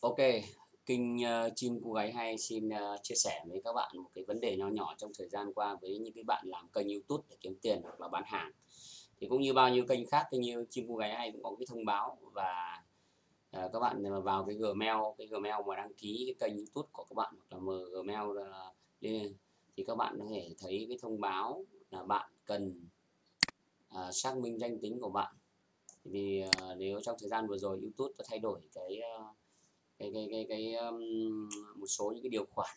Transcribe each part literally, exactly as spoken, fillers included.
Ok, Kinh uh, chim cô gái hay xin uh, chia sẻ với các bạn một cái vấn đề nho nhỏ trong thời gian qua với những cái bạn làm kênh YouTube để kiếm tiền hoặc là bán hàng. Thì cũng như bao nhiêu kênh khác, kênh như chim cô gái hay cũng có cái thông báo và uh, các bạn mà vào cái Gmail, cái Gmail mà đăng ký cái kênh YouTube của các bạn hoặc là mở Gmail uh, lên thì các bạn có thể thấy cái thông báo là bạn cần uh, xác minh danh tính của bạn. Vì uh, nếu trong thời gian vừa rồi YouTube có thay đổi cái uh, cái cái cái cái um, một số những cái điều khoản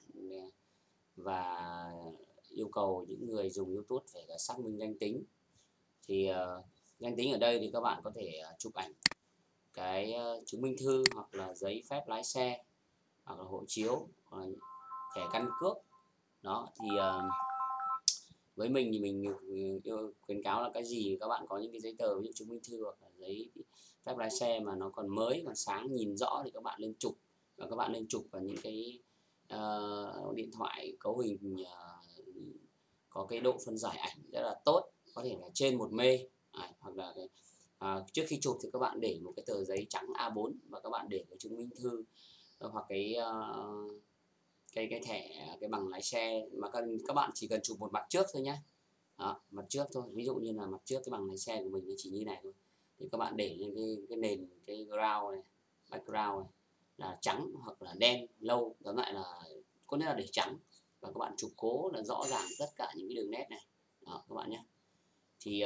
và yêu cầu những người dùng YouTube phải xác minh danh tính. Thì uh, danh tính ở đây thì các bạn có thể uh, chụp ảnh cái uh, chứng minh thư hoặc là giấy phép lái xe hoặc là hộ chiếu hoặc là thẻ căn cước đó. Thì uh, với mình thì mình khuyến cáo là cái gì các bạn có những cái giấy tờ ví dụ chứng minh thư hoặc là giấy phép lái xe mà nó còn mới còn sáng nhìn rõ thì các bạn lên chụp, và các bạn nên chụp vào những cái uh, điện thoại cấu hình uh, có cái độ phân giải ảnh rất là tốt, có thể là trên một mê à, hoặc là cái, uh, trước khi chụp thì các bạn để một cái tờ giấy trắng A bốn và các bạn để cái chứng minh thư hoặc cái uh, cái cái thẻ cái bằng lái xe mà các, các bạn chỉ cần chụp một mặt trước thôi nhé. Đó, mặt trước thôi, ví dụ như là mặt trước cái bằng lái xe của mình nó chỉ như này thôi, thì các bạn để lên cái, cái nền cái ground này, background này là trắng hoặc là đen lâu, tóm lại là có nghĩa là để trắng, và các bạn chụp cố là rõ ràng tất cả những cái đường nét này. Đó, các bạn nhé. Thì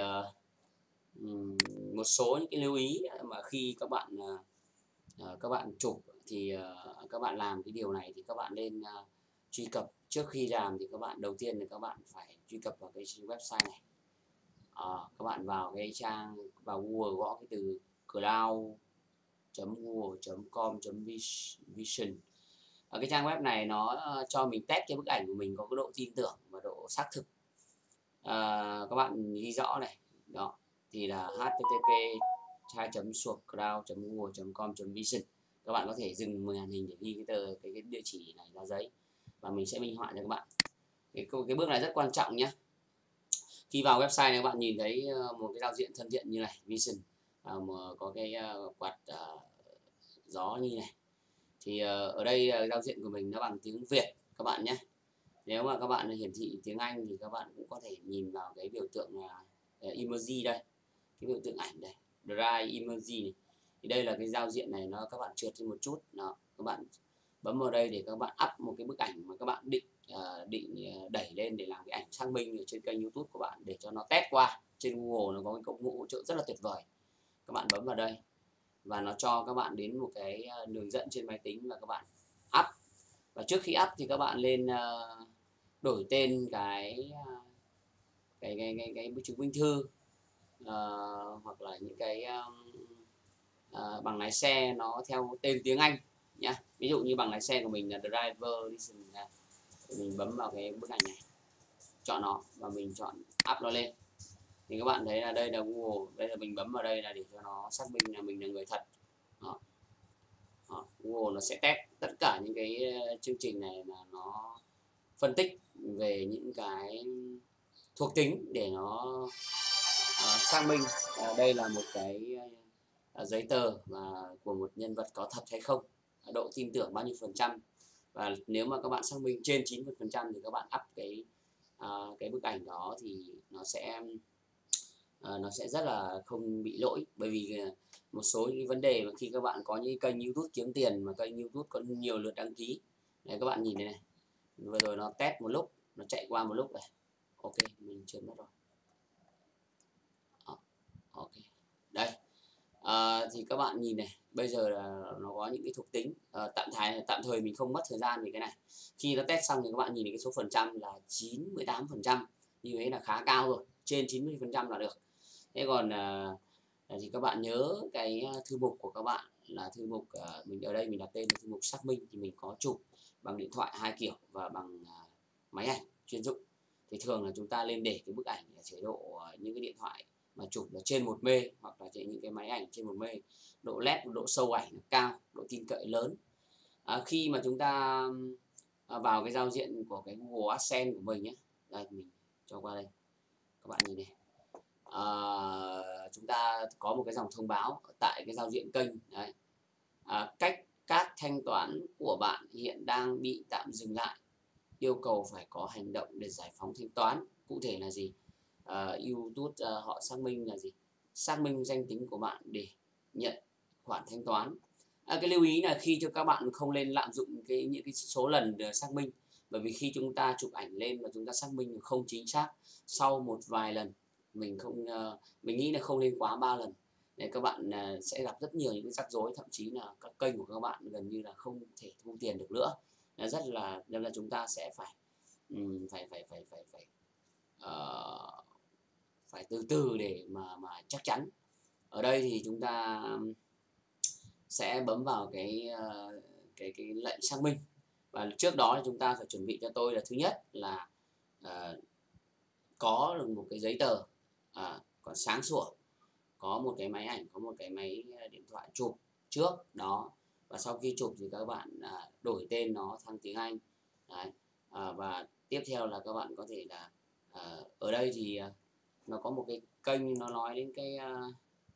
uh, một số những cái lưu ý mà khi các bạn uh, các bạn chụp thì uh, các bạn làm cái điều này thì các bạn nên uh, truy cập. Trước khi làm thì các bạn đầu tiên là các bạn phải truy cập vào cái website này. À, các bạn vào cái trang vào Google gõ cái từ cloud chấm google chấm com chấm vision. Ở cái trang web này nó cho mình test cái bức ảnh của mình có cái độ tin tưởng và độ xác thực. À, các bạn ghi rõ này, đó thì là http hai chấm suộc cloud chấm google chấm com chấm vision. Các bạn có thể dừng màn hình để ghi cái tờ cái, cái địa chỉ này ra giấy và mình sẽ minh họa cho các bạn. Cái, cái bước này rất quan trọng nhé. Khi vào website này các bạn nhìn thấy một cái giao diện thân thiện như này, Vision, mà có cái quạt uh, gió như này. Thì uh, ở đây uh, giao diện của mình nó bằng tiếng Việt các bạn nhé. Nếu mà các bạn hiển thị tiếng Anh thì các bạn cũng có thể nhìn vào cái biểu tượng uh, emoji đây, cái biểu tượng ảnh đây, Drive emoji này. Thì đây là cái giao diện này nó các bạn trượt lên một chút, đó các bạn bấm vào đây để các bạn up một cái bức ảnh mà các bạn định uh, định đẩy lên để làm cái ảnh xác minh ở trên kênh YouTube của bạn để cho nó test qua. Trên Google nó có cái công cụ hỗ trợ rất là tuyệt vời. Các bạn bấm vào đây và nó cho các bạn đến một cái đường dẫn trên máy tính và các bạn up. Và trước khi up thì các bạn lên uh, đổi tên cái cái cái cái, cái, cái chứng minh thư uh, hoặc là những cái um, uh, bằng lái xe nó theo tên tiếng Anh nhá. Ví dụ như bằng lái xe của mình là driver license, mình bấm vào cái bức ảnh này, chọn nó và mình chọn up nó lên. Thì các bạn thấy là đây là Google, đây là mình bấm vào đây là để cho nó xác minh là mình là người thật. Đó. Đó. Google nó sẽ test tất cả những cái chương trình này mà nó phân tích về những cái thuộc tính để nó uh, xác minh uh, đây là một cái uh, giấy tờ mà của một nhân vật có thật hay không, độ tin tưởng bao nhiêu phần trăm. Và nếu mà các bạn xác minh trên chín mươi phần trăm thì các bạn up cái uh, cái bức ảnh đó thì nó sẽ uh, nó sẽ rất là không bị lỗi. Bởi vì uh, một số những vấn đề mà khi các bạn có những kênh YouTube kiếm tiền mà kênh YouTube có nhiều lượt đăng ký này, các bạn nhìn đây này, vừa rồi nó test một lúc, nó chạy qua một lúc này, ok mình chưa mất rồi. Đó. Ok đây. À, thì các bạn nhìn này, bây giờ là nó có những cái thuộc tính à, tạm thời tạm thời mình không mất thời gian về cái này. Khi nó test xong thì các bạn nhìn thấy cái số phần trăm là chín mươi tám phần trăm, như thế là khá cao rồi, trên chín mươi phần trăm là được. Thế còn à, thì các bạn nhớ cái thư mục của các bạn là thư mục à, mình ở đây mình đặt tên là thư mục xác minh, thì mình có chụp bằng điện thoại hai kiểu và bằng à, máy ảnh chuyên dụng. Thì thường là chúng ta lên để cái bức ảnh ở chế độ à, những cái điện thoại mà chụp là trên một mê hoặc là trên những cái máy ảnh trên một mê, độ led độ sâu ảnh cao, độ tin cậy lớn. À, khi mà chúng ta à, vào cái giao diện của cái Google AdSense của mình nhé, đây mình cho qua đây, các bạn nhìn này, à, chúng ta có một cái dòng thông báo tại cái giao diện kênh đấy, à, cách các thanh toán của bạn hiện đang bị tạm dừng lại, yêu cầu phải có hành động để giải phóng thanh toán. Cụ thể là gì? À, YouTube uh, họ xác minh là gì? Xác minh danh tính của bạn để nhận khoản thanh toán. À, cái lưu ý là khi cho các bạn không nên lạm dụng cái những cái số lần xác minh, bởi vì khi chúng ta chụp ảnh lên và chúng ta xác minh không chính xác, sau một vài lần mình không uh, mình nghĩ là không nên quá ba lần, để các bạn uh, sẽ gặp rất nhiều những cái rắc rối, thậm chí là các kênh của các bạn gần như là không thể thu tiền được nữa. Là rất là nên là chúng ta sẽ phải um, phải phải phải phải phải uh, phải từ từ để mà mà chắc chắn. Ở đây thì chúng ta sẽ bấm vào cái uh, cái cái lệnh xác minh, và trước đó thì chúng ta phải chuẩn bị cho tôi là thứ nhất là uh, có được một cái giấy tờ uh, còn sáng sủa, có một cái máy ảnh, có một cái máy điện thoại chụp trước đó, và sau khi chụp thì các bạn uh, đổi tên nó sang tiếng Anh. Đấy. Uh, và tiếp theo là các bạn có thể là uh, ở đây thì uh, nó có một cái kênh nó nói đến cái uh,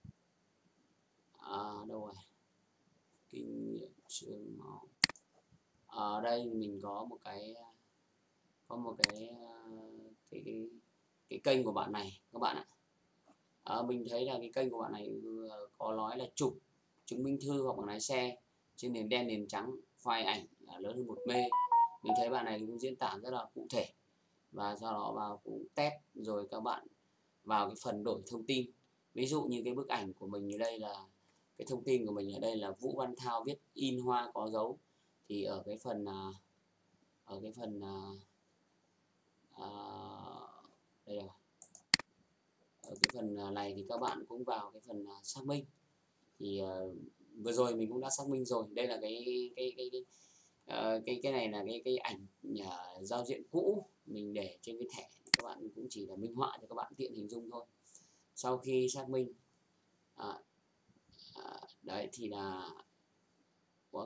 uh, đâu rồi kinh nghiệm trường máu. Ở đây mình có một cái có một cái cái cái, cái kênh của bạn này các bạn ạ. À, mình thấy là cái kênh của bạn này có nói là chụp chứng minh thư hoặc bằng lái xe trên nền đen nền trắng, file ảnh lớn hơn một mê. Mình thấy bạn này cũng diễn tả rất là cụ thể, và sau đó vào cũng test rồi các bạn vào cái phần đổi thông tin. Ví dụ như cái bức ảnh của mình ở đây là cái thông tin của mình ở đây là Vũ Văn Thao viết in hoa có dấu, thì ở cái phần ở cái phần à, đây là ở cái phần này thì các bạn cũng vào cái phần xác minh. Thì uh, vừa rồi mình cũng đã xác minh rồi, đây là cái cái cái cái uh, cái, cái này là cái cái ảnh uh, giao diện cũ mình để trên cái thẻ, các bạn cũng chỉ là minh họa cho các bạn tiện hình dung thôi. Sau khi xác minh à, à, đấy thì là ok.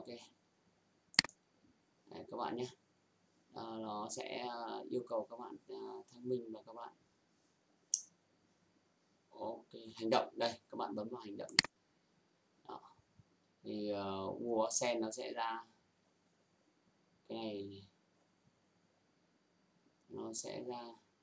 Đấy, các bạn nhé, à, nó sẽ yêu cầu các bạn uh, xác minh và các bạn ok hành động. Đây các bạn bấm vào hành động này. Đó. Thì uh, Google AdSense nó sẽ ra cái này, nó sẽ ra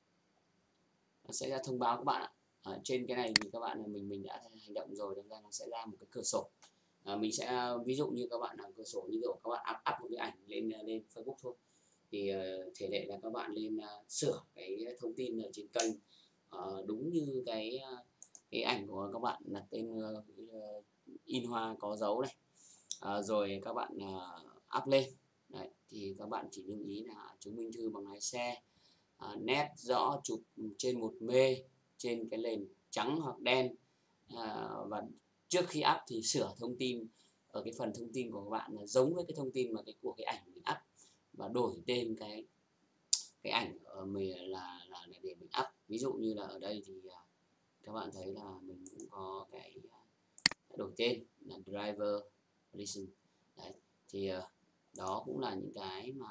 nó sẽ ra thông báo các bạn ạ. Ở trên cái này thì các bạn mình mình đã hành động rồi, nên ra nó sẽ ra một cái cửa sổ. À, mình sẽ ví dụ như các bạn làm cửa sổ như kiểu các bạn up, up một cái ảnh lên lên Facebook thôi, thì uh, thể lệ là các bạn lên uh, sửa cái thông tin ở trên kênh uh, đúng như cái uh, cái ảnh của các bạn là tên uh, in hoa có dấu này, uh, rồi các bạn uh, up lên. Đấy, thì các bạn chỉ lưu ý là chứng minh thư bằng lái xe, uh, nét rõ, chụp trên một mê trên cái nền trắng hoặc đen, uh, và trước khi up thì sửa thông tin ở cái phần thông tin của các bạn là giống với cái thông tin mà cái của cái ảnh mình up, và đổi tên cái cái ảnh ở mình là, là là để mình up. Ví dụ như là ở đây thì các bạn thấy là mình cũng có cái đổi tên là driver license. Đấy, thì đó cũng là những cái mà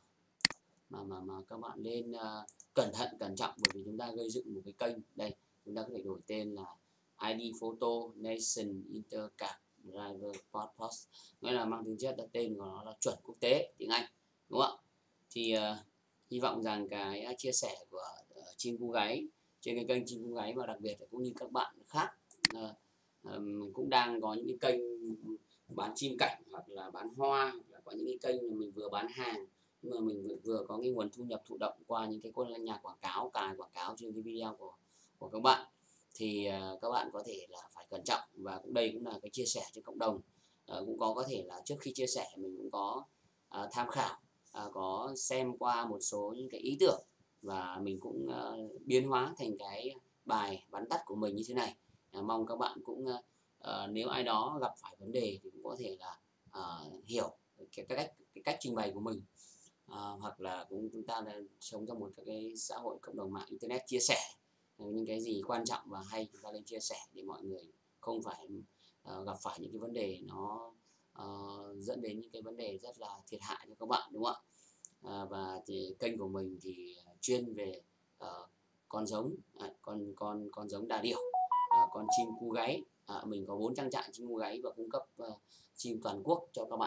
mà mà, mà các bạn nên uh, cẩn thận cẩn trọng, bởi vì chúng ta gây dựng một cái kênh. Đây chúng ta có thể đổi tên là i đê Photo Nation Intercap Driver Passport, nghĩa là mang tính chất là tên của nó là chuẩn quốc tế tiếng Anh, đúng không ạ? Thì uh, hy vọng rằng cái chia sẻ của uh, Chim Cu Gáy trên cái kênh Chim Cu Gáy, và đặc biệt là cũng như các bạn khác uh, um, cũng đang có những cái kênh bán chim cảnh hoặc là bán hoa, hoặc là có những cái kênh mà mình vừa bán hàng nhưng mà mình vừa, vừa có cái nguồn thu nhập thụ động qua những cái nhà quảng cáo, cài quảng cáo trên cái video của của các bạn, thì uh, các bạn có thể là phải cẩn trọng. Và cũng đây cũng là cái chia sẻ cho cộng đồng. Uh, cũng có có thể là trước khi chia sẻ mình cũng có uh, tham khảo, uh, có xem qua một số những cái ý tưởng, và mình cũng uh, biến hóa thành cái bài vắn tắt của mình như thế này. Uh, mong các bạn cũng uh, uh, nếu ai đó gặp phải vấn đề thì cũng có thể là uh, hiểu cái, cái cách cái cách trình bày của mình. À, hoặc là cũng chúng ta đang sống trong một cái xã hội cộng đồng mạng internet, chia sẻ những cái gì quan trọng và hay chúng ta lên chia sẻ để mọi người không phải uh, gặp phải những cái vấn đề nó uh, dẫn đến những cái vấn đề rất là thiệt hại cho các bạn, đúng không ạ? À, và thì kênh của mình thì chuyên về uh, con giống à, con con con giống đà điểu, uh, con chim cu gáy. À, mình có bốn trang trại chim cu gáy và cung cấp uh, chim toàn quốc cho các bạn.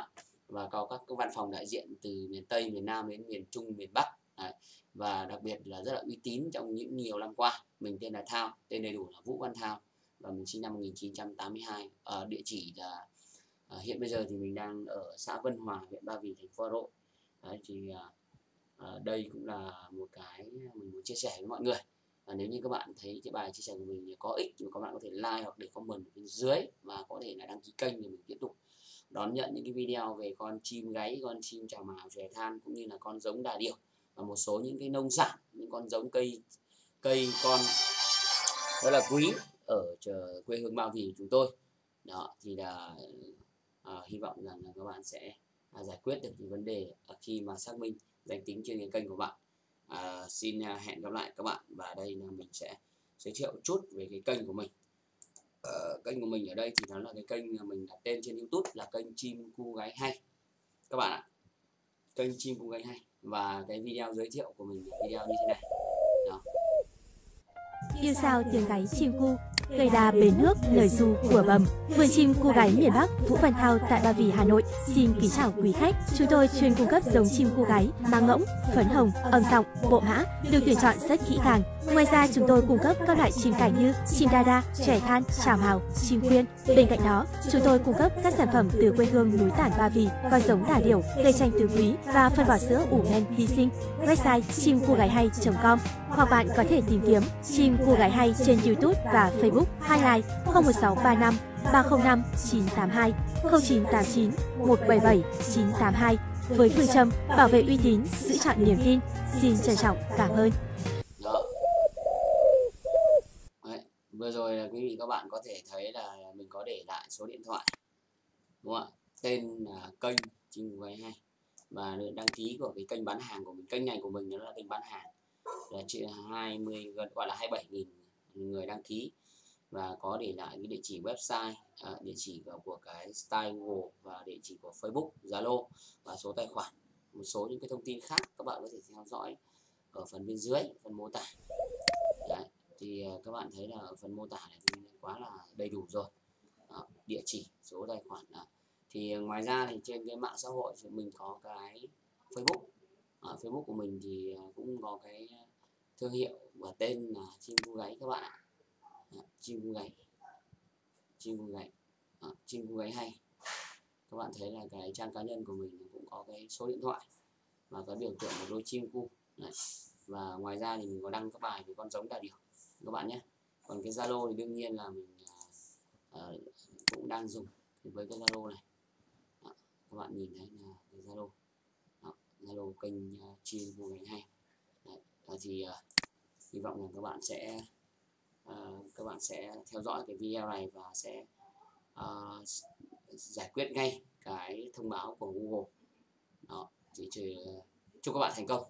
và có các cái văn phòng đại diện từ miền Tây, miền Nam đến miền Trung, miền Bắc. Đấy. Và đặc biệt là rất là uy tín trong những nhiều năm qua. Mình tên là Thao, tên đầy đủ là Vũ Văn Thao, và mình sinh năm một nghìn chín trăm tám mươi hai. Ở địa chỉ là à, hiện bây giờ thì mình đang ở xã Vân Hòa, huyện Ba Vì, thành phố Hà Nội. Đấy, thì à, à, đây cũng là một cái mình muốn chia sẻ với mọi người. Và nếu như các bạn thấy cái bài chia sẻ của mình có ích thì các bạn có thể like hoặc để comment ở bên dưới, và có thể là đăng ký kênh để mình tiếp tục đón nhận những cái video về con chim gáy, con chim chào mào, chòe than, cũng như là con giống đà điểu và một số những cái nông sản, những con giống cây cây con rất là quý ở quê hương Ba Vì chúng tôi. Đó thì là à, hy vọng rằng là các bạn sẽ à, giải quyết được những vấn đề à, khi mà xác minh danh tính trên cái kênh của bạn. À, xin à, hẹn gặp lại các bạn, và đây là mình sẽ giới thiệu chút về cái kênh của mình. Ờ, kênh của mình ở đây thì nó là cái kênh mình đặt tên trên YouTube là kênh Chim Cu Gáy Hay các bạn ạ. Kênh Chim Cu Gáy Hay, và cái video giới thiệu của mình là video như thế này. Đó. Yêu sao tiếng gáy chim cu, cây đà bến nước lời ru của bầm. Vườn chim cu gáy miền Bắc, Vũ Văn Thao tại Ba Vì, Hà Nội. Xin kính chào quý khách. Chúng tôi chuyên cung cấp giống chim cu gáy mang ngỗng, phấn hồng, âm giọng, bộ mã, được tuyển chọn rất kỹ càng. Ngoài ra chúng tôi cung cấp các loại chim cảnh như chim đa đa, chòe than, chào mào, chim khuyên. Bên cạnh đó, chúng tôi cung cấp các sản phẩm từ quê hương núi Tản Ba Vì, con giống đà điểu, cây chanh tứ quý và phân bò sữa ủ men vi sinh. Website chim cu gáy hay chấm com, hoặc bạn có thể tìm kiếm Chim Cu Gáy Hay trên YouTube và Facebook. Hotline không một sáu ba năm ba không năm chín tám hai, không chín tám chín một bảy bảy chín tám hai, với phương châm bảo vệ uy tín, giữ chọn niềm tin. Xin trân trọng cảm ơn. Đó. Đấy. Vừa rồi là quý vị các bạn có thể thấy là mình có để lại số điện thoại, đúng không ạ? Tên là kênh Chim Cu Gáy Hay, và đăng ký của cái kênh bán hàng của mình. Kênh này của mình nó là kênh bán hàng, là trên hai mươi, gần gọi là hai mươi bảy nghìn người đăng ký, và có để lại cái địa chỉ website, à, địa chỉ của, của cái style Google, và địa chỉ của Facebook, Zalo, và số tài khoản. Một số những cái thông tin khác các bạn có thể theo dõi ở phần bên dưới, phần mô tả. Đấy. Thì các bạn thấy là ở phần mô tả này thì quá là đầy đủ rồi. Đó, địa chỉ, số tài khoản. Đó. Thì ngoài ra thì trên cái mạng xã hội thì mình có cái Facebook. Ở Facebook của mình thì cũng có cái thương hiệu và tên là Chim Cu Gáy các bạn ạ. Đó, Chim Cu Gáy, Chim Cu Gáy, Đó, Chim Cu Gáy Hay. Các bạn thấy là cái trang cá nhân của mình cũng có cái số điện thoại và cái biểu tượng một đôi chim cu. Đấy. Và ngoài ra thì mình có đăng các bài về con giống đà điểu các bạn nhé. Còn cái Zalo thì đương nhiên là mình uh, cũng đang dùng. Thì với cái Zalo này, đó, các bạn nhìn thấy là cái Zalo, Zalo kênh uh, Chim Cu Gáy Hay. Đấy. Thì uh, hy vọng là các bạn sẽ uh, các bạn sẽ theo dõi cái video này và sẽ uh, giải quyết ngay cái thông báo của Google. Đó, thì chúc các bạn thành công.